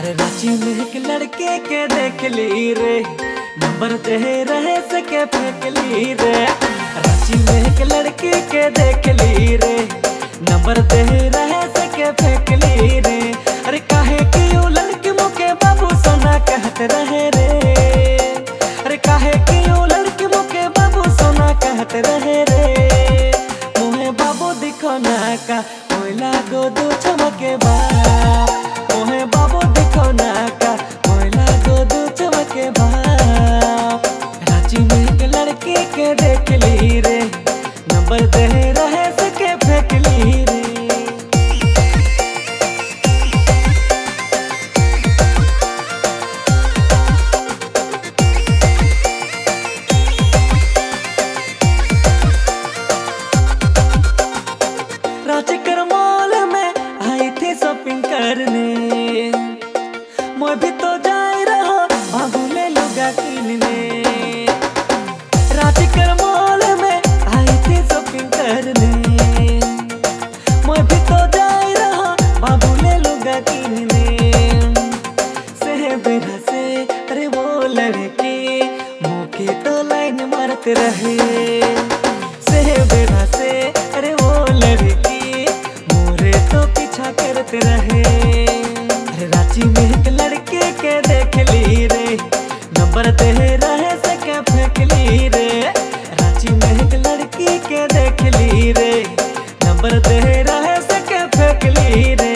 रांची में एक लड़के के देख ली रे, नंबर दे रहे सके फेंक ली रे। रांची में एक लड़के के देख ली रे, नंबर दे रहे सके फेंक ली रे। अरे काहे कि वो लड़की मुके बाबू सोना कहते रहे रे। अरे काहे कि वो लड़की मुके बाबू सोना कहते रहे रे। मोहे बाबू दिखो ना का मोइला गो दो चमके बाप। मोहे बाबू दिखो ना का मोइला गो दो चमके बाप। रांची में एक लड़के के देख ली रे, नंबर दे रहे सके फेंक ली रे। रांची कर मॉल में आई थी शॉपिंग करने, मैं भी तो जाए रहा बाबू ले लुगा किनने। रांची कर मॉल में आई थी शॉपिंग करने, मैं भी तो जाए रहा बाबू ले लुगा किनने। सहबेरा से अरे वो लड़के मुके तो लाइन मारते रहे। सहबेरा से अरे वो लड़के मोरे तो पीछा करते रहे। अरे रांची में एक लड़के के देख ली रे, नंबर दे रहे सके फेंक ली रे। रांची में एक लड़की के देख ली रे, नंबर दे रहे सके फेंक ली रे।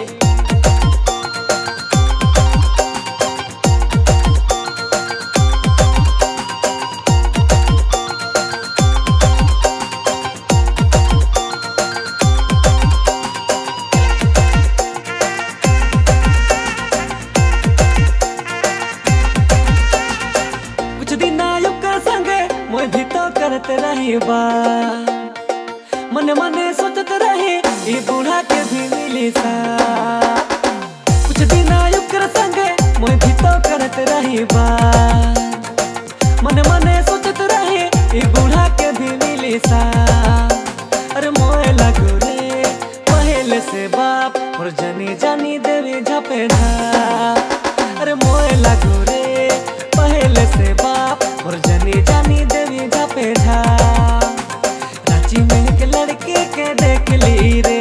कुछ दिन आयुका संगे मैं भी तो करते रही बा। मने मने सोचत रहे ये बूढ़ा के भी मिली सा। कुछ दिन आयुकर संगे मैं भी तो करते रही बा। मने मने सोचत रहे ये बूढ़ा के भी मिली सा। अरे मोए लगो रे पहले से बाप और जनी जानी देवी झपे झा। अरे मोए लगो रे पहले से बाप और जनी जानी देवी झपे झा। रांची में एक लड़के के देख ली रे,